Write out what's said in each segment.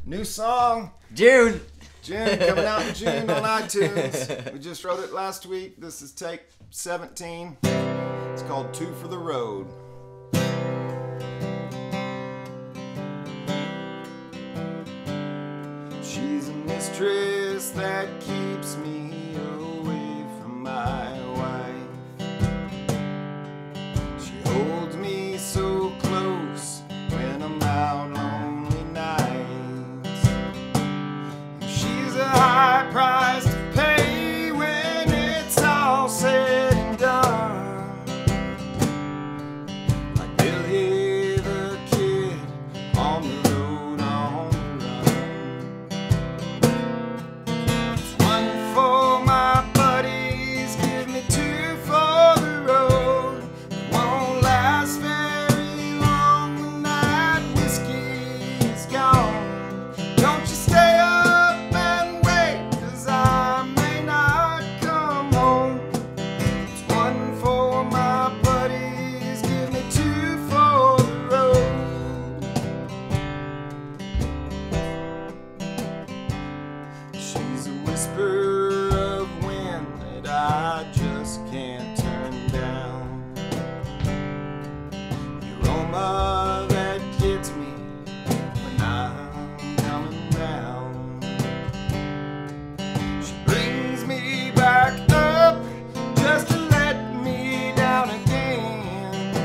New song. June Coming out in June on iTunes. We just wrote it last week. This is take 17. It's called Two for the Road. She's a mistress that keeps me away from my wife. She holds me so close when I'm out lonely nights. She's a high price to pay when it's all said and done. Like Billy the Kid on the road on the run. It's one for my buddies, give me two for the road. It won't last very long when that whiskey's gone. Don't you stay up and wait, 'cause I may not come home. It's one for my buddies, give me two for the road. She's a whisper of wind that I just can't turn down. The aroma that gets me when I'm coming down. She brings me back up just to let me down again.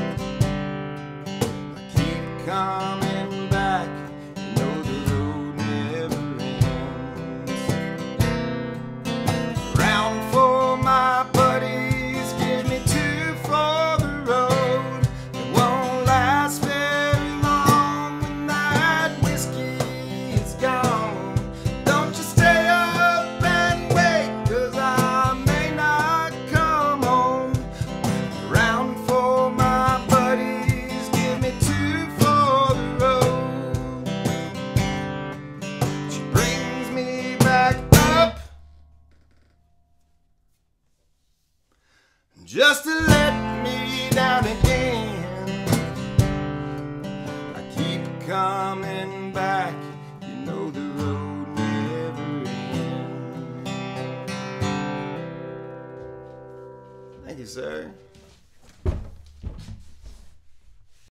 I keep coming back, you know the road never ends. Round for my buddies, give me two for the road. It won't last very long when that whiskey is gone. Don't you stay up and wait, 'cause I may not come home. Round for my buddies, give me two for the road. She brings me back up just to let me down again. I keep coming back, you know the road never ends. Thank you, sir.